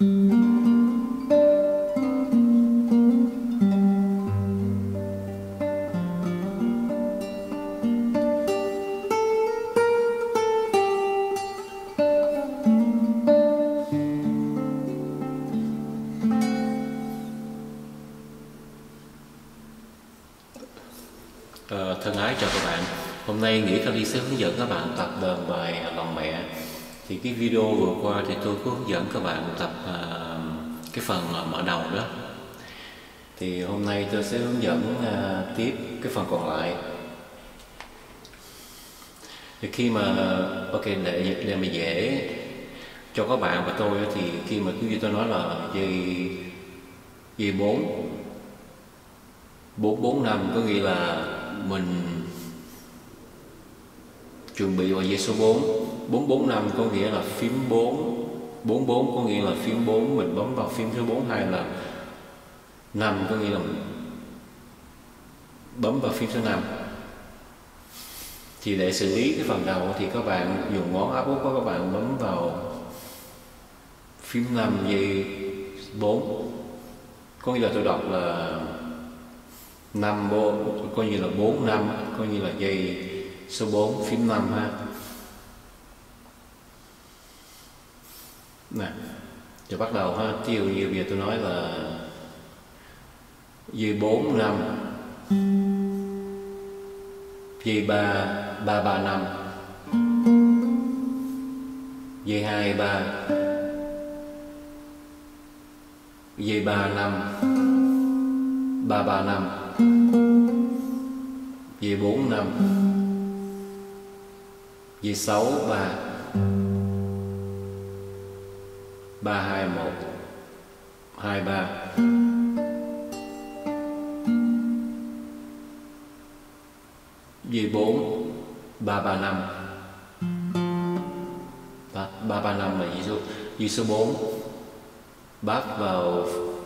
Thân ái chào các bạn. Hôm nay Nghĩa Kali sẽ hướng dẫn các bạn tập đờn bài Lòng Mẹ. Thì cái video vừa qua thì tôi có hướng dẫn các bạn tập cái phần mở đầu đó. Thì hôm nay tôi sẽ hướng dẫn tiếp cái phần còn lại. Thì khi mà để mà dễ cho các bạn và tôi thì khi mà cái video tôi nói là dây 445 có nghĩa là mình chuẩn bị vào dây số 4. 445 có nghĩa là phím 4. 44 có nghĩa là phím 4, mình bấm vào phím thứ 4. Hay là 5 có nghĩa là mình bấm vào phím thứ 5. Thì để xử lý cái phần đầu thì các bạn dùng ngón áp út của các bạn bấm vào phím 5 dây 4. Có nghĩa là tôi đọc là 5 coi như là 4 5, coi như là dây số 4 phím 5 ha. Nè, giờ bắt đầu ha. Ví dụ như bây giờ tôi nói là dây 4 5, dây 3 3 3 5, dây 2 3, dây 3 5 3 3 5, dây 4 5, dây 6 3 3 2 1 2 3, dây 4 3 3 5. 3 3 5 là dây số 4. Bát vào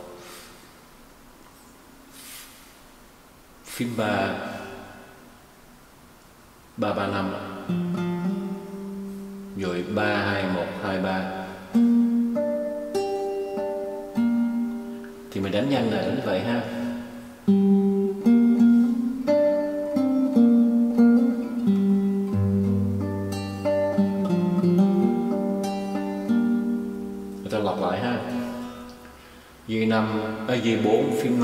phím 3 3 3 5, rồi 3 2 1 2 3. Thì mình đánh nhanh là như vậy ha. Người ta lặp lại ha. Dây 4 phím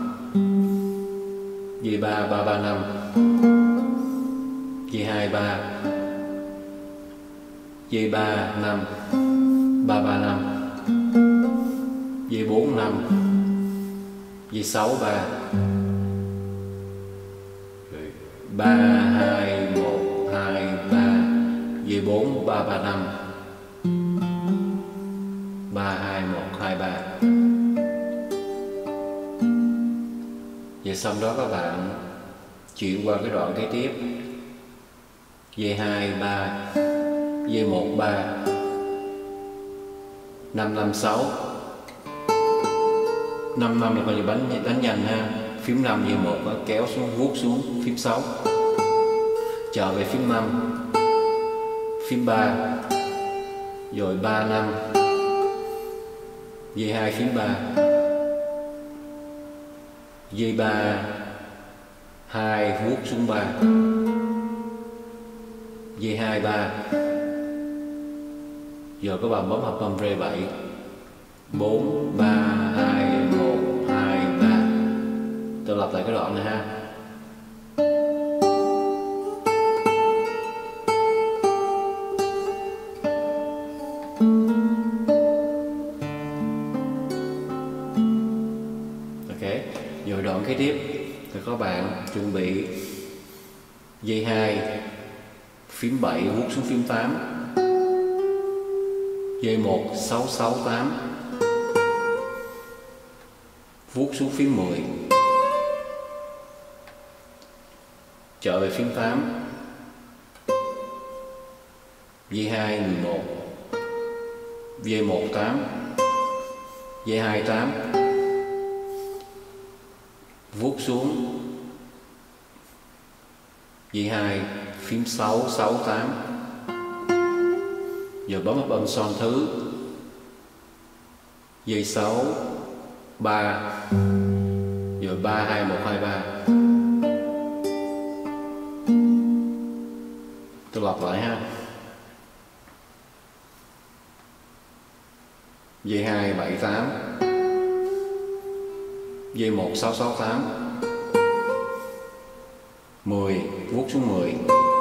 5, dây 3 3 3 5, dây 2 3, dây 3 5 3 3 5, dây 4 5, dây 6 3, 3 2 1 2 3, dây 4 3 3 5, 3 2 1 2 3. Vậy xong đó các bạn chuyển qua cái đoạn kế tiếp. Dây 2 3, dây 1 3, 5 5 6. 5 5 là coi như đánh nhanh ha. Phím 5 dây 1 kéo xuống, vuốt xuống phím 6. Trở về phím 5, phím 3, rồi 3 5, dây 2 phím 3, dây 3 2 vuốt xuống 3, dây 2 3. Giờ các bạn bấm hợp âm rê 7. 4 3 2 1 2 3. Tôi lặp lại cái đoạn này ha. Ok, rồi đoạn kế tiếp thì các bạn chuẩn bị dây 2 phím 7 vuốt xuống phím 8, dây 1 6 6 8 vuốt xuống phím 10, trở về phím 8, dây 2 11, dây 1 8, dây 2 8 vuốt xuống dây 2 phím 6 6 8. Giờ bấm hợp âm son thứ dây 6 3, rồi 3 2 1 2 3. Tôi lặp lại ha. Dây 2 7 8, dây 1 6 6 8, 10 vuốt xuống 10,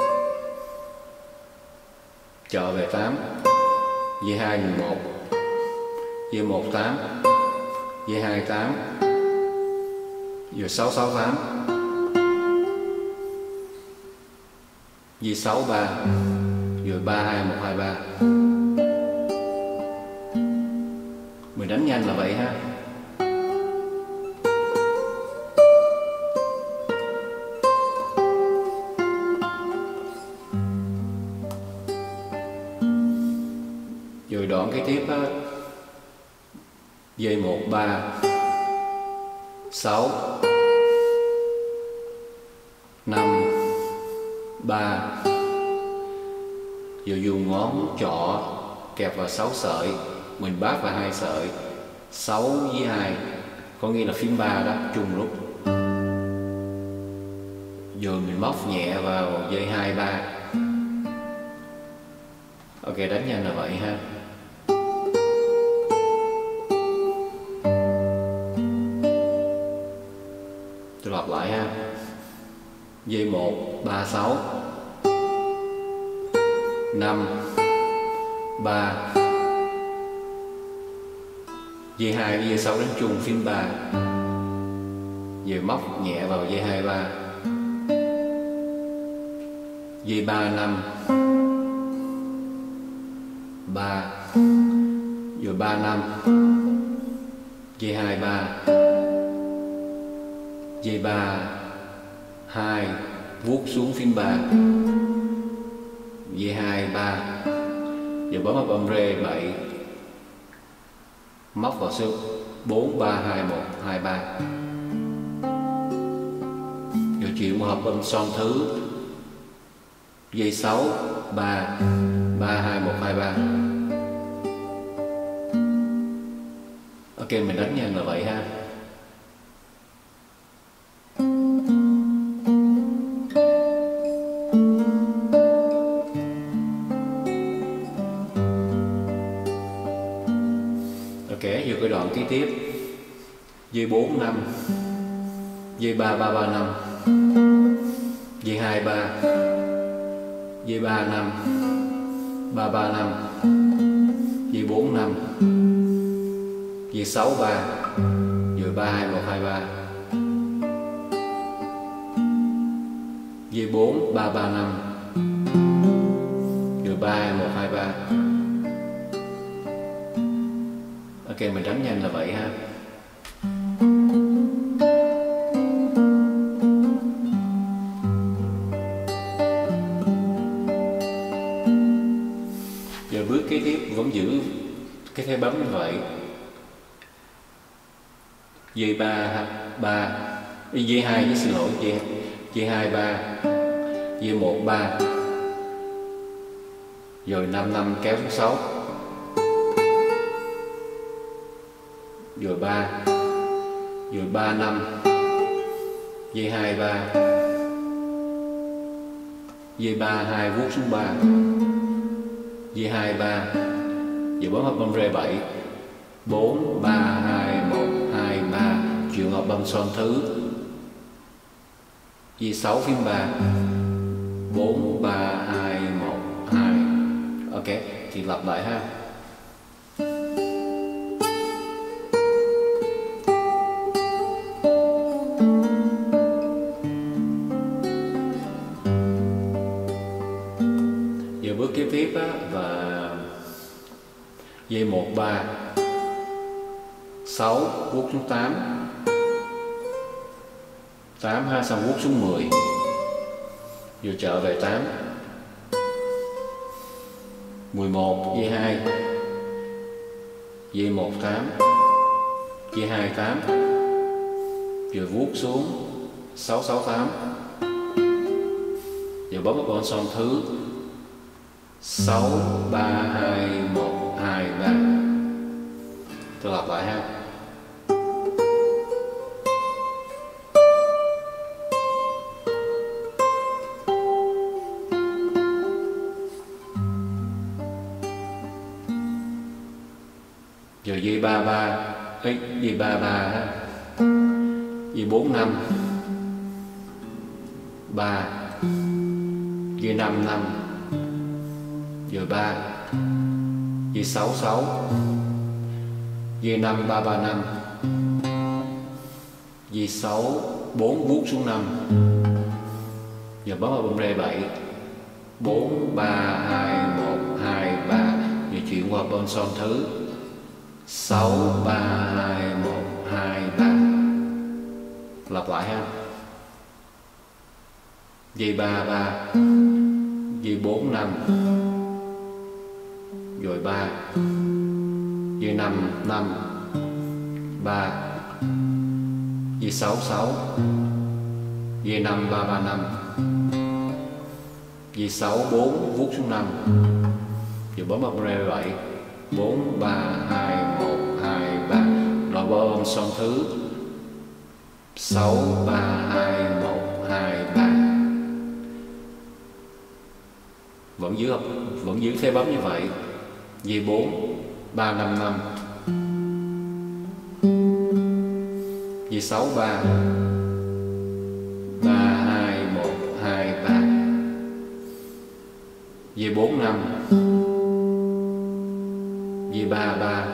trở về 8, dây 2 11, dây 1 8, dây 2 8, rồi 6 6 8, dây 6 3, rồi 3 2 1 2 3. Mình đánh nhanh là vậy ha. Rồi đoạn kế tiếp á, dây 1 3 6 5 3, rồi dùng ngón trỏ kẹp vào 6 sợi, mình bát vào 2 sợi, 6 với 2, có nghĩa là phím 3 đó, chung lúc. Rồi mình móc nhẹ vào dây 2 3. Ok, đánh nhanh là vậy ha. Tôi lặp lại ha. Dây 1 3 6 5 3, dây 2 với dây 6 đánh chung phím 3, rồi móc nhẹ vào dây 2 3, dây 3 5 3, rồi 3 5, dây 2 3, dây 3 2 vuốt xuống phím 3, dây 2 3, rồi bấm vào âm rê 7, móc vào số 4 3 2 1 2 3, rồi chuyển một hợp âm son thứ, dây 6 3 3 2 1 2 3. Ok, mình đánh nhanh là vậy ha. Ok, vô cái đoạn kế tiếp, dây 4 5, dây 3 3 3 5, dây 2 3, dây 3 5 3 3 5, dây 4 5, dây 6 3, rồi 3 2 1 2 3, dây 4 3 3 5, rồi 3 2 1 2 3. Ok, mình đánh nhanh là vậy ha. Giờ bước kế tiếp vẫn giữ cái thế bấm như vậy. Dây 3 3, dây 2 với xin lỗi, dây 2 3, dây 1 3, rồi 5 5 kéo xuống 6, rồi 3, rồi 3 5, dây 2 3, dây 3 2 vuốt xuống 3, dây 2 3, rồi bấm hợp âm rê 7, 4 3 2 1 2 3, chuyển hợp âm son thứ, dây 6 phím 3, 4 3 2 1 2. Ok, thì lặp lại ha. Giờ bước kế tiếp á, và dây 1 3 6 vuốt xuống 8 8 ha, xong vuốt xuống 10, rồi trở về 8, 11 dây 2, dây 1 8, dây 2 8, rồi vuốt xuống 6 6 8, rồi bấm vào con son thứ 6 3 2 1 2 3. Tôi lặp lại. Rồi dây 33, dây 33 ha. Dây 45 3, dây 55, rồi 3, dây 66, dây 5 335, dây 6 4 vuốt xuống 5, giờ bấm vào bấm rê 7, 4 3 2 1 2 3, rồi chuyển qua bấm son thứ 6 3 2 1 2 3, lặp lại ha. Dây 33, dây 45, rồi 3, dây 5 5, 3, dây 66, dây 5 335, dây 6 4 vuốt xuống 5, rồi bấm vào rê 7, 4 3 2 1 2 3, rồi bấm son thứ 6 3 2 1 2 3. Vẫn giữ phép bấm như vậy. Dây 4 3 5 5, dây 6 3 3 2 1 2 3, dây 4 5, dây 3 3,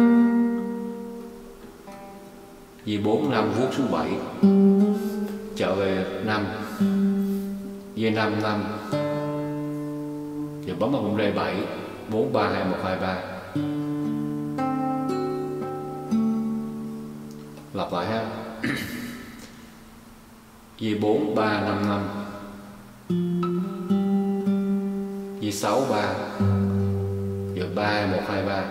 dây 4 5 vuốt xuống 7, trở về 5, dây 5 5, giờ bấm vào bấm rê 7, 4 3 2 1 2 3, lặp lại ha. Dây 4 3 5 5, dây 6 3, giờ 3 1 2 3,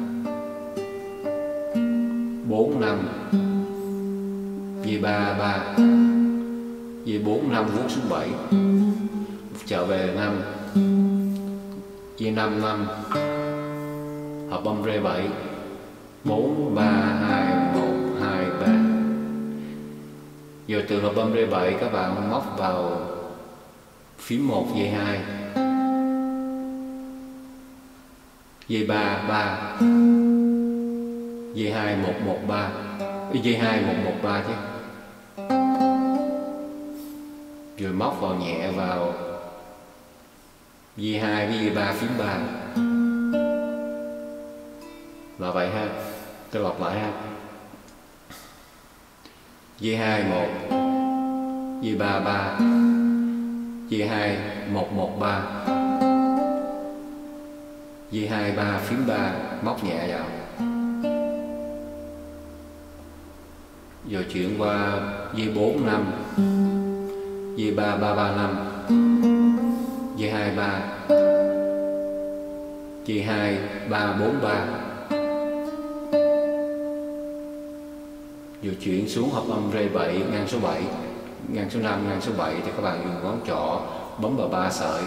4 5, dây 3 3, dây 4 5 vuốt xuống 7, trở về 5, dây 5 5, hợp âm rê 7, 4 3 2 1 2 3. Giờ từ hợp âm rê 7 các bạn móc vào phím 1 dây 2, dây 3 3, dây 2 1 1 3, dây 2 1 1 3 chứ. Rồi móc vào nhẹ vào dây 2 với dây 3 phím 3. Là vậy ha. Tôi lặp lại ha. Dây 2 1, dây 3 3, dây 2 1 1 3, dây 2 3 phím 3, móc nhẹ vào. Rồi chuyển qua dây 4 5, dây 3 3 3 5, dây 2 3, dây 2 3 4 3. Rồi chuyển xuống hợp âm rê 7 ngang số 7, ngang số 5, ngang số 7 thì các bạn dùng ngón trỏ bấm vào 3 sợi.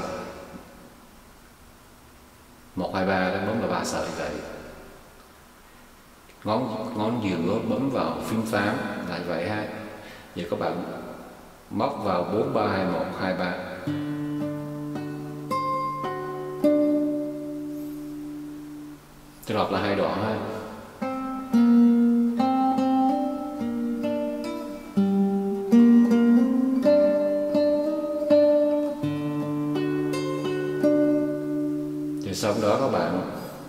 1 2 3 đã bấm vào 3 sợi vậy. Ngón giữa bấm vào phím phím lại vậy ha. Giờ các bạn móc vào 4 3 2 1 2 3. Tôi đọc là 2 đoạn ha. Sau đó các bạn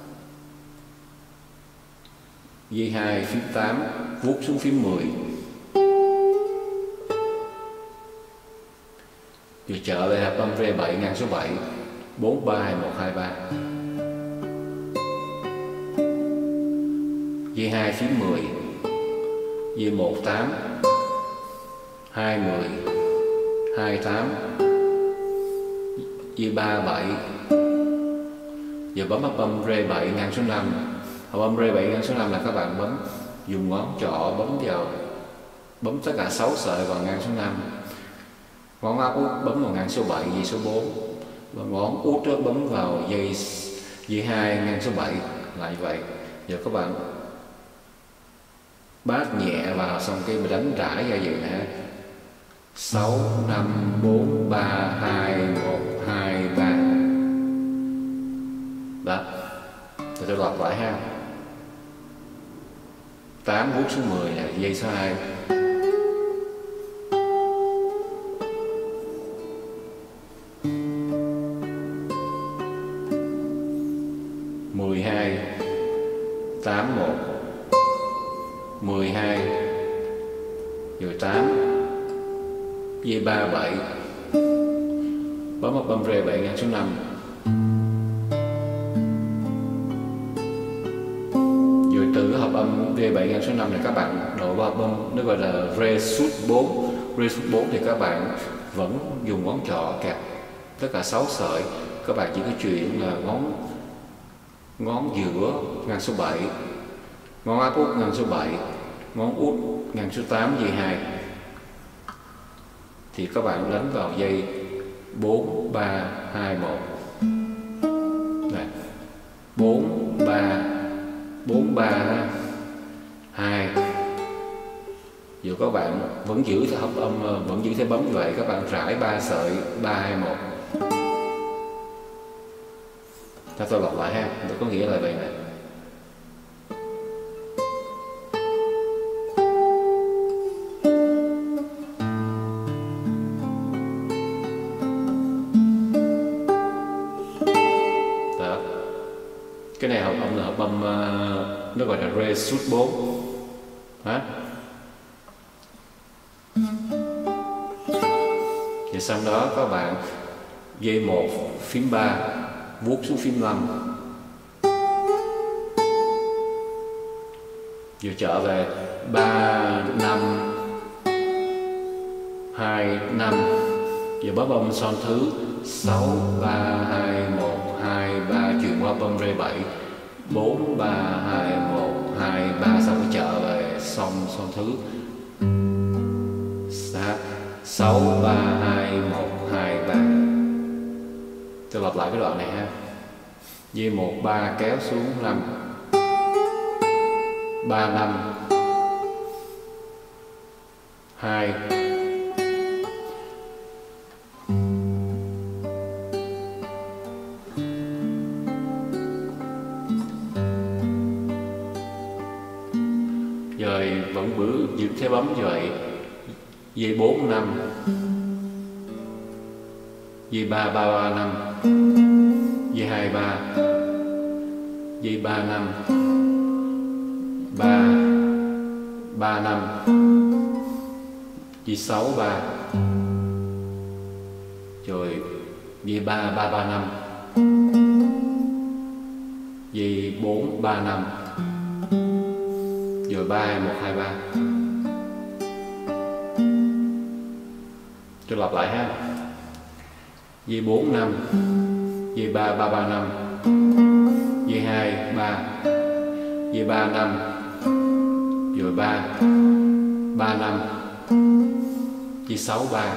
dây 2 phím 8 vuốt xuống phím 10, rồi trở lại hợp âm rê 7 ngang số 7, 4 3 2 1 2 3. Dây 2 phím 10, dây 1 8, 2 10, 2 8, dây 3 7. Giờ bấm hợp âm rê 7 ngang số 5. Hợp âm rê 7 ngang số 5 là các bạn bấm dùng ngón trỏ bấm tất cả 6 sợi vào ngang số 5. Ngón áp út bấm vào ngang số 7 dây số 4. Và ngón út đó bấm vào dây 2 ngang số 7 lại vậy. Giờ các bạn bát nhẹ vào xong cái mình đánh rải ra vậy nè. 6 5 4 3 2 1 2 3. Đó, tôi lặp lại ha. 8 vuốt xuống 10 là dây số 2. 12 8 1 12 rồi 8 dây 3 7 bấm một bấm rê 7 ngang số 5 rồi từ cái hợp âm rê 7 ngang số 5 này các bạn độ vào hợp âm nó gọi là rê sút 4. Rê sút 4 thì các bạn vẫn dùng ngón trỏ kẹp tất cả 6 sợi, các bạn chỉ có chuyển là ngón giữa ngang số 7, ngón áp út ngang số 7, ngón út ngang số 8 dây 2 thì các bạn đánh vào dây 4 3 2 1 này, 4 3 2 dù các bạn vẫn giữ theo hợp âm, vẫn giữ theo bấm như vậy, các bạn rải 3 sợi 3 2 1. Tôi lặp lại ha, có nghĩa là vậy nè. Đó. Cái này hợp âm là hợp âm nó gọi là rê sút 4. Hả? Và sau đó các bạn dây 1 phím 3 vuốt xuống phím 5 rồi trở về 3 5 2 5 rồi bấm âm son thứ 6 3 2 1 2 3 chuyển qua bấm rê 7 4 3 2 1 2 3 xong rồi trở về son thứ 6 3 2 1 2 3. Tôi lặp lại cái đoạn này ha. Dây 1 3 kéo xuống 5 3 5 2 rồi vẫn giữ thế bấm như vậy. Dây 4 5 dây 3 3 3 5 dây 2 3 dây 3 5 3 3 5 dây 6 3 rồi dây 3 3 3 5 dây 4 3 5 rồi 3 1 2 3. Tôi lặp lại ha. Dây 4 5 dây 3 3 3 5 dây 2 3 dây 3 5 rồi 3 3 5 dây 6 3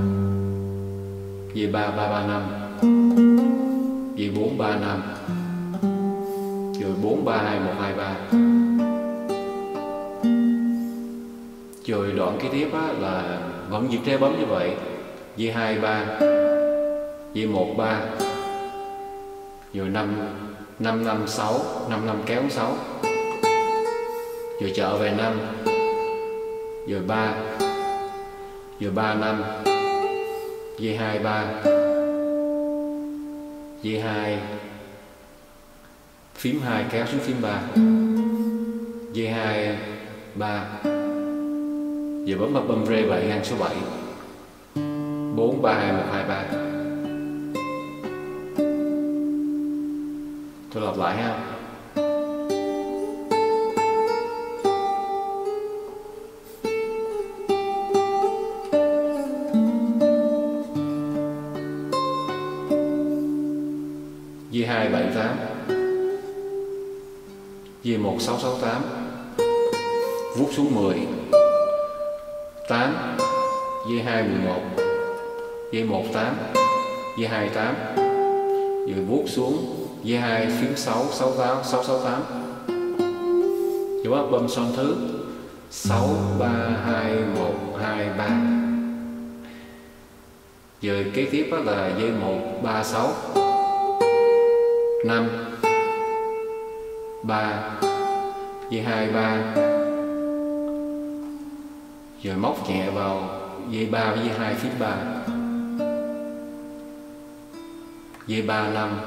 dây 3 3 3 5 dây 4 3 5 rồi 4 3 2 1 2 3. Rồi đoạn kế tiếp là vẫn giữ thế bấm như vậy. Dây 2 3 dây 1 3 rồi 5 5 5 6 5 5 kéo 6 rồi trở về 5 rồi 3 rồi 3 5 dây 2 3 dây 2 phím 2 kéo xuống phím 3 dây 2 3 giờ bấm vào bấm rê 7 ngang số 7 4 3 2 1 2 3. Tôi lặp lại ha. Dây 2 7 8 dây 1 6 6 8 vuốt xuống 10 8 dây 2 11 dây 1 8 dây 2 8 rồi vuốt xuống dây 2 phím 6 6 8 6 6 8 rồi bắt bấm son thứ 6 3 2 1 2 3. Giờ kế tiếp là dây 1 3 6 5 3 dây 2 3 Rồi móc nhẹ vào dây 3 với dây 2 phím 3. Dây 3 5,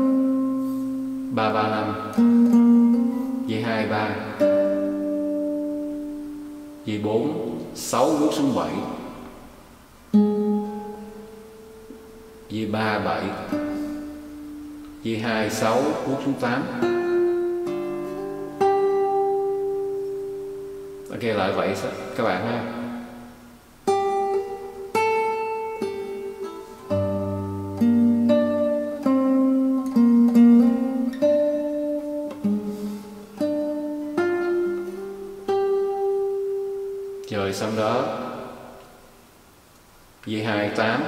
3 3 5, dây 2 3, dây 4 6 vuốt xuống 7, dây 3 7, dây 2 6 vuốt xuống 8. Ok, lại vậy các bạn ha. Rồi xong đó dây 2 8,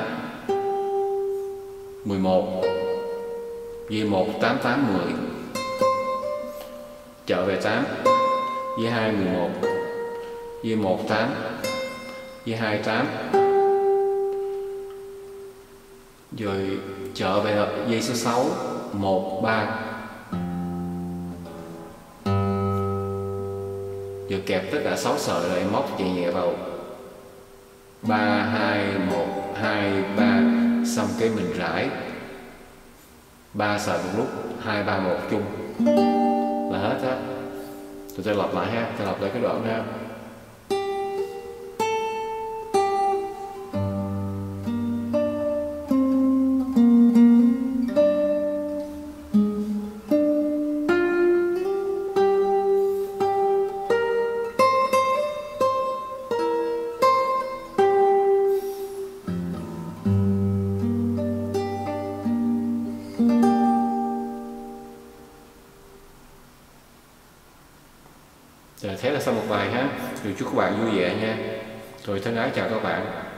11, dây 1 8 8 10, trở về 8, dây 2 11, dây 1 8, dây 2 8, rồi trở về dây số 6 1 3, rồi kẹp tất cả 6 sợi lại móc nhẹ nhẹ vào 3 2 1 2 3, xong cái mình rải 3 sợi một lúc, 2 3 1 chung là hết á. Tôi sẽ lặp lại ha, tôi lặp lại cái đoạn ha. Rồi thế là xong một bài ha. Rồi chúc các bạn vui vẻ nha. Rồi thân ái chào các bạn.